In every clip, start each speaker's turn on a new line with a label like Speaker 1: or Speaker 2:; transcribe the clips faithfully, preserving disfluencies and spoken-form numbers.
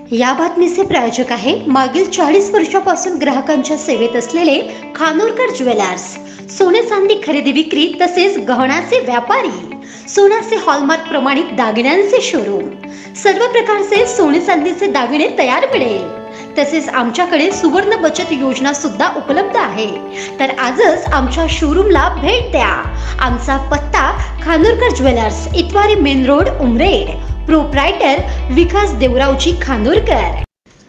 Speaker 1: या बातमीचे प्रायोजक आहे मागील चाळीस वर्षापासून ग्राहकांच्या सेवेत असलेले खानोरकर ज्वेलर्स। सोने चांदी खरेदी विक्री तसेच गहनाचे व्यापारी, सोन्याचे हॉलमार्क प्रमाणित दागिन्यांचे शोरूम, सर्व प्रकारचे सोने चांदीचे दागिने तयार मिळेल। तसेच आमच्याकडे सुवर्ण बचत योजना सुद्धा उपलब्ध आहे। तर आजच आमच्या शोरूमला भेट द्या। आमचा पत्ता Khanorkar jewellers, Itwari main road, Umred. Proprietor Vikas Devraoji Khanorkar.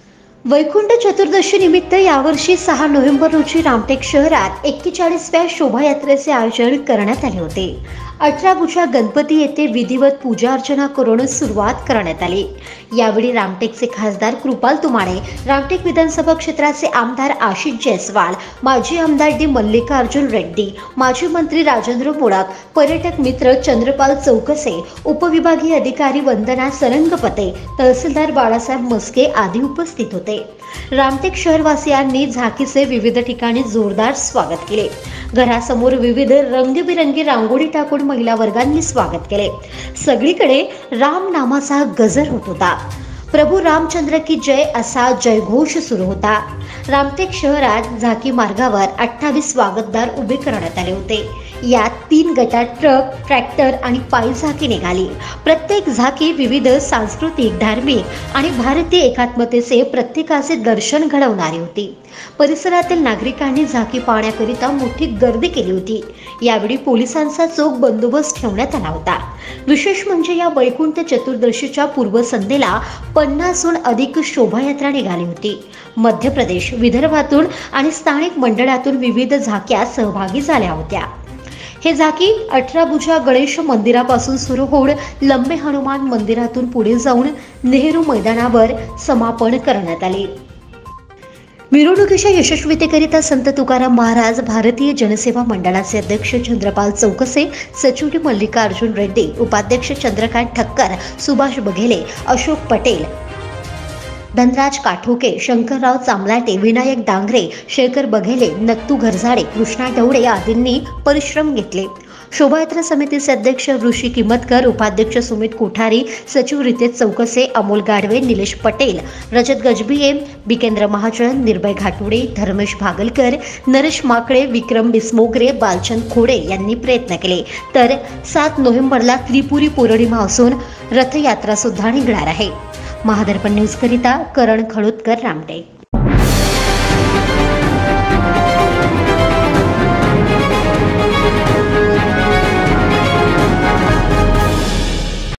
Speaker 1: Vaikunth Chaturdashi निमित्त यावर्षी सहा नोव्हेंबर रोजी रामटेक शहरात एक्केचाळीसव्या शोभायात्रेचे आयोजन करण्यात आले होते। अठरा भुजा गणपती येथे विधिवत पूजा अर्चना करून सुरुवात करण्यात आली। यावेळी रामटेकचे खासदार कृपाल तुमाणे, रामटेक विधानसभा क्षेत्राचे आमदार आशिष जयस्वाल, माजी आमदार डी मल्लिकार्जुन रेड्डी, माजी मंत्री राजेंद्र मोडक, पर्यटक मित्र चंद्रपाल चौकसे, उपविभागीय अधिकारी वंदना सरंगपते, तहसीलदार बाळासाहेब मस्के आदी उपस्थित होते। रामटेक शहरवासियांनी झाकीचे विविध ठिकाणी जोरदार स्वागत केले। घरासमोर विविध रंगबिरंगी रांगोळी टाकून महिला वर्गांनी स्वागत केले। सगळीकडे राम नामाचा गजर होत होता। प्रभू रामचंद्र की जय असा जयघोष सुरू होता। रामटेक शहरात झाकी मार्गावर अठ्ठावीस स्वागतदार उभे करण्यात आले होते। यात तीन गटात ट्रक, ट्रॅक्टर आणि पायी झाकी निघाली। प्रत्येक झाकी विविध सांस्कृतिक, धार्मिक आणि भारतीय एकात्मतेचे प्रत्येकाचे दर्शन घडवणारी होती। परिसरातील नागरिकांनी झाकी पाहण्याकरिता मोठी गर्दी केली होती। यावेळी पोलिसांचा चोख बंदोबस्त ठेवण्यात आला होता। विशेष म्हणजे या वैकुंठ चतुर्दशीच्या पूर्वसंध्येला पन्नासहून अधिक शोभायात्रा निघाली होती। मध्य प्रदेश, विदर्भातून आणि स्थानिक मंडळातून विविध झाक्या सहभागी झाल्या होत्या। हे झाकी अठरा भुजा गणेश मंदिरापासून सुरू होऊन लंबे हनुमान मंदिरातून पुढे जाऊन नेहरू मैदानावर समापन करण्यात आले। मिरवणुकीच्या यशस्वीतेकरिता संत तुकाराम महाराज, भारतीय जनसेवा मंडळाचे अध्यक्ष चंद्रपाल चौकसे, सचिव डी मल्लिकार्जुन रेड्डी, उपाध्यक्ष चंद्रकांत ठक्कर, सुभाष बघेले, अशोक पटेल, धनराज काठोके, शंकरराव चामलाटे, विनायक डांगरे, शेखर बघेले, नत्तू घरझाडे, कृष्णा डवळे आदींनी परिश्रम घेतले। शोभायात्रा समितीचे अध्यक्ष ऋषी किमतकर, उपाध्यक्ष सुमित कोठारी, सचिव रितेश चौकसे, अमोल गाडवे, निलेश पटेल, रजत गजभिये, बिकेंद्र महाजन, निर्भय घाटुडे, धर्मेश भागलकर, नरेश माकळे, विक्रम बिस्मोगरे, बालचंद खोडे यांनी प्रयत्न केले। तर सात नोव्हेंबरला त्रिपुरी पौर्णिमा असून रथयात्रा सुद्धा निघणार आहे। महादर्पण न्यूज करिता करण खळोतकर, रामटेक।